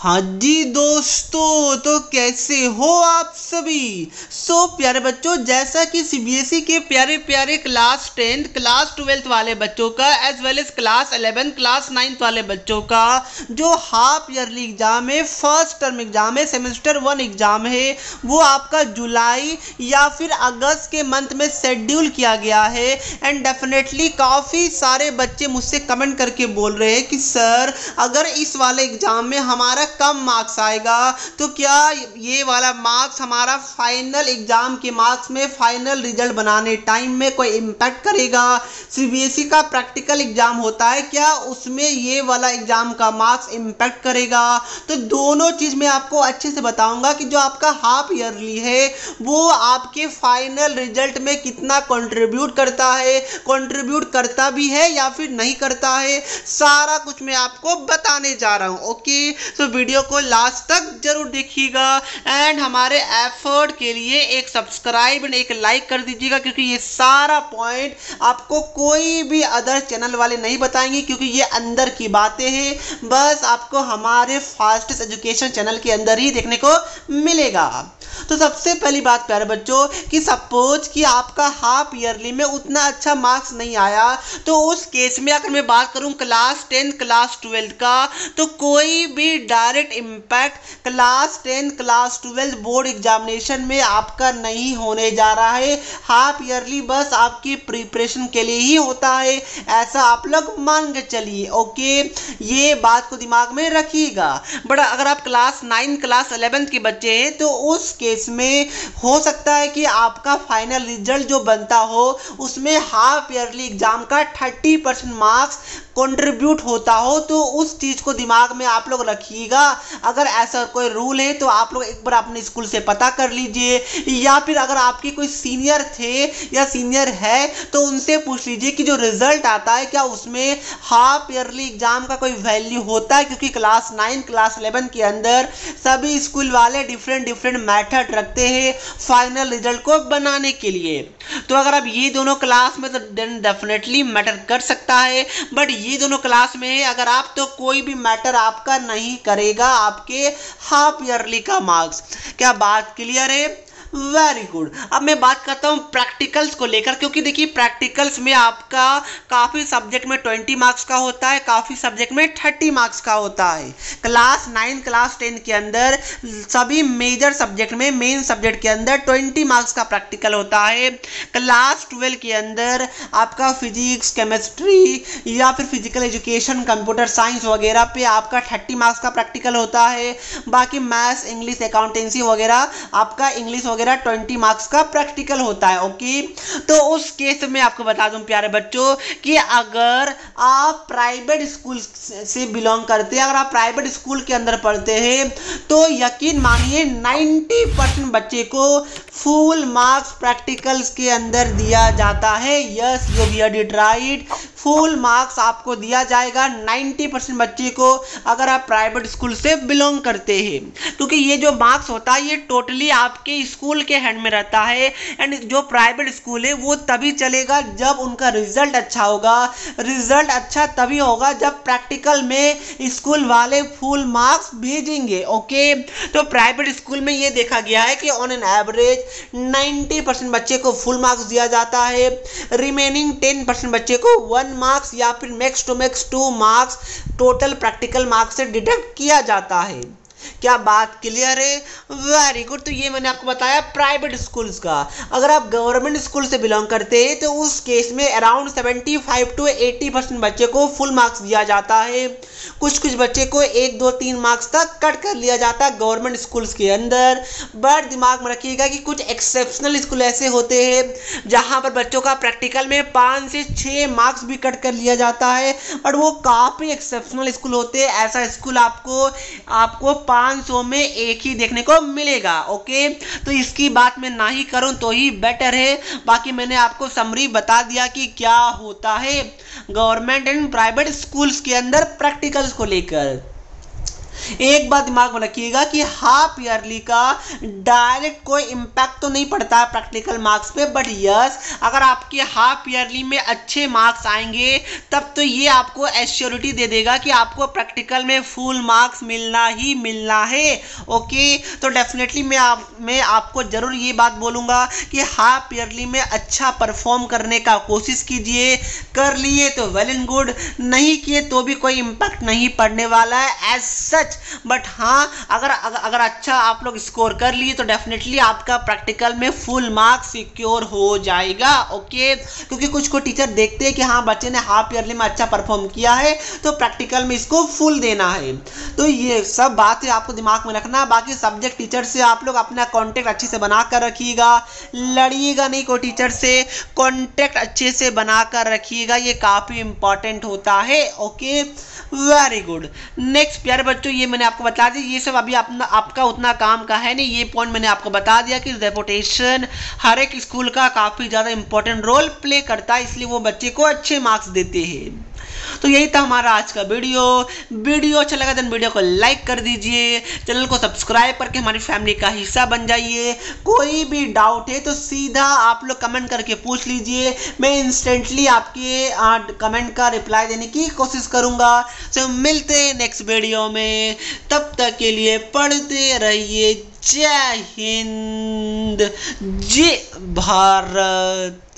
हाँ जी दोस्तों, तो कैसे हो आप सभी। प्यारे बच्चों, जैसा कि सीबीएसई के प्यारे प्यारे क्लास 10 क्लास 12 वाले बच्चों का as well as class 11 class 9 वाले बच्चों का जो हाफ ईयरली एग्जाम है, फर्स्ट टर्म एग्जाम है, सेमेस्टर 1 एग्जाम है, वो आपका जुलाई या फिर अगस्त के मंथ में शेड्यूल किया गया है। एंड डेफिनेटली काफ़ी सारे बच्चे मुझसे कमेंट करके बोल रहे हैं कि सर अगर इस वाले एग्जाम में हमारा कम मार्क्स आएगा तो क्या ये वाला मार्क्स हमारा फाइनल एग्जाम के मार्क्स में, फाइनल रिजल्ट बनाने टाइम में कोई इम्पैक्ट करेगा। सीबीएसई का प्रैक्टिकल एग्जाम होता है, क्या उसमें ये वाला एग्जाम का मार्क्स इम्पैक्ट करेगा। तो दोनों चीज़ मैं आपको अच्छे से बताऊंगा कि जो आपका हाफ ईयरली है वो आपके फाइनल रिजल्ट में कितना कंट्रीब्यूट करता है, कंट्रीब्यूट करता भी है या फिर नहीं करता है, सारा कुछ मैं आपको बताने जा रहा हूँ। ओके, तो वीडियो को लास्ट तक जरूर देखिएगा एंड हमारे एफर्ट के लिए एक सब्सक्राइब एंड एक लाइक कर दीजिएगा, क्योंकि ये सारा पॉइंट आपको कोई भी अदर चैनल वाले नहीं बताएंगे, क्योंकि ये अंदर की बातें हैं, बस आपको हमारे फास्टेस्ट एजुकेशन चैनल के अंदर ही देखने को मिलेगा। तो सबसे पहली बात प्यारे बच्चों कि सपोज कि आपका हाफ ईयरली में उतना अच्छा मार्क्स नहीं आया, तो उस केस में अगर मैं बात करूं क्लास 10 क्लास 12 का, तो कोई भी direct impact class 10 class 12 board examination में आपका नहीं होने जा रहा है। हाफ ईयरली बस आपकी प्रिपरेशन के लिए ही होता है, ऐसा आप लोग मान के चलिए। ओके, ये बात को दिमाग में रखिएगा। बट अगर आप क्लास 9 क्लास 11 के बच्चे हैं तो उस केस में हो सकता है कि आपका फाइनल रिजल्ट जो बनता हो उसमें हाफ ईयरली एग्जाम का 30% मार्क्स कंट्रीब्यूट होता हो, तो उस चीज़ को दिमाग में आप लोग रखिएगा। अगर ऐसा कोई रूल है तो आप लोग एक बार अपने स्कूल से पता कर लीजिए, या फिर अगर आपके कोई सीनियर थे या सीनियर है तो उनसे पूछ लीजिए कि जो रिजल्ट आता है क्या उसमें हाफ ईयरली एग्जाम का कोई वैल्यू होता है, क्योंकि क्लास 9 क्लास 11 के अंदर सभी स्कूल वाले डिफरेंट मेथड रखते हैं फाइनल रिजल्ट को बनाने के लिए। तो अगर आप ये दोनों क्लास में तो डेफिनेटली मैटर कर सकता है, बट ये दोनों क्लास में है अगर आप, तो कोई भी मैटर आपका नहीं करेगा आपके हाफ ईयरली का मार्क्स। क्या बात क्लियर है? Very good. अब मैं बात करता हूँ प्रैक्टिकल्स को लेकर, क्योंकि देखिए प्रैक्टिकल्स में आपका काफ़ी सब्जेक्ट में 20 मार्क्स का होता है, काफ़ी सब्जेक्ट में 30 मार्क्स का होता है। क्लास 9 क्लास 10 के अंदर सभी मेजर सब्जेक्ट में, मेन सब्जेक्ट के अंदर 20 मार्क्स का प्रैक्टिकल होता है। क्लास 12 के अंदर आपका फिजिक्स केमिस्ट्री या फिर फिजिकल एजुकेशन कंप्यूटर साइंस वगैरह पे आपका 30 मार्क्स का प्रैक्टिकल होता है। बाकी मैथ्स इंग्लिश अकाउंटेंसी वगैरह आपका इंग्लिश वगैरह 20 मार्क्स का प्रैक्टिकल होता है। ओके, तो उस केस में आपको बता दूं प्यारे बच्चों कि अगर आप प्राइवेट स्कूल से बिलोंग करते हैं, अगर आप प्राइवेट स्कूल के अंदर पढ़ते हैं, तो यकीन मानिए 90% बच्चे को फुल मार्क्स प्रैक्टिकल्स के अंदर दिया जाता है। Yes, you heard it right, full marks आपको दिया जाएगा 90% बच्चे को, अगर आप प्राइवेट स्कूल से बिलोंग करते हैं, क्योंकि ये जो मार्क्स होता है ये टोटली आपके स्कूल के हैंड में रहता है। एंड जो प्राइवेट स्कूल है वो तभी चलेगा जब उनका रिजल्ट अच्छा होगा। रिजल्ट अच्छा तभी होगा जब प्रैक्टिकल में स्कूल वाले फुल मार्क्स भेजेंगे। ओके, तो प्राइवेट स्कूल में ये देखा गया है कि ऑन एन एवरेज 90% बच्चे को फुल मार्क्स दिया जाता है, रिमेनिंग 10% बच्चे को 1 मार्क्स या फिर max to max 2 marks total practical marks से डिडक्ट किया जाता है। क्या बात क्लियर है? Very good. तो ये मैंने आपको बताया प्राइवेट स्कूल्स का। अगर आप गवर्नमेंट स्कूल से बिलोंग करते हैं तो उस केस में अराउंड 75 to 80% बच्चे को फुल मार्क्स दिया जाता है। कुछ बच्चे को 1 2 3 मार्क्स तक कट कर लिया जाता है गवर्नमेंट स्कूल्स के अंदर। बट दिमाग में रखिएगा कि कुछ एक्सेप्शनल स्कूल ऐसे होते हैं जहां पर बच्चों का प्रैक्टिकल में 5 से 6 मार्क्स भी कट कर लिया जाता है, बट वो काफ़ी एक्सेप्शनल स्कूल होते हैं। ऐसा स्कूल आपको 500 में एक ही देखने को मिलेगा। ओके, तो इसकी बात मैं ना ही करूं तो ही बेटर है। बाकी मैंने आपको समरी बता दिया कि क्या होता है गवर्नमेंट एंड प्राइवेट स्कूल्स के अंदर प्रैक्टिकल्स को लेकर। एक बात दिमाग में रखिएगा कि हाफ ईयरली का डायरेक्ट कोई इम्पैक्ट तो नहीं पड़ता है प्रैक्टिकल मार्क्स पे, बट यस अगर आपके हाफ ईयरली में अच्छे मार्क्स आएंगे तब तो ये आपको एश्योरिटी दे देगा कि आपको प्रैक्टिकल में फुल मार्क्स मिलना ही मिलना है। ओके, तो डेफिनेटली मैं आपको जरूर ये बात बोलूँगा कि हाफ ईयरली में अच्छा परफॉर्म करने का कोशिश कीजिए। कर लिए तो वेल एंड गुड, नहीं किए तो भी कोई इम्पैक्ट नहीं पड़ने वाला है एज सच। बट हाँ, अगर अच्छा आप लोग स्कोर कर लिए तो डेफिनेटली आपका प्रैक्टिकल में फुल मार्क्स सिक्योर हो जाएगा। ओके, क्योंकि कुछ को टीचर देखते हैं कि हाँ बच्चे ने हाफ ईयरली में अच्छा परफॉर्म किया है तो प्रैक्टिकल में इसको फुल देना है। तो ये सब बातें आपको दिमाग में रखना। बाकी सब्जेक्ट टीचर से आप लोग अपना कॉन्टेक्ट अच्छे से बना कर रखिएगा, लड़िएगा नहीं कोई टीचर से, कॉन्टेक्ट अच्छे से बना कर रखिएगा, ये काफ़ी इंपॉर्टेंट होता है। Okay, very good. नेक्स्ट प्यारे बच्चों, ये मैंने आपको बता दिया, ये सब अभी आपका उतना काम का है नहीं, ये पॉइंट मैंने आपको बता दिया कि रेपुटेशन हर एक स्कूल का काफ़ी ज़्यादा इंपॉर्टेंट रोल प्ले करता है, इसलिए वो बच्चे को अच्छे मार्क्स देते हैं। तो यही था हमारा आज का वीडियो अच्छा लगा तो वीडियो को लाइक कर दीजिए, चैनल को सब्सक्राइब करके हमारी फैमिली का हिस्सा बन जाइए। कोई भी डाउट है तो सीधा आप लोग कमेंट करके पूछ लीजिए, मैं इंस्टेंटली आपके कमेंट का रिप्लाई देने की कोशिश करूंगा। तो मिलते हैं नेक्स्ट वीडियो में, तब तक के लिए पढ़ते रहिए। जय हिंद, जय भारत।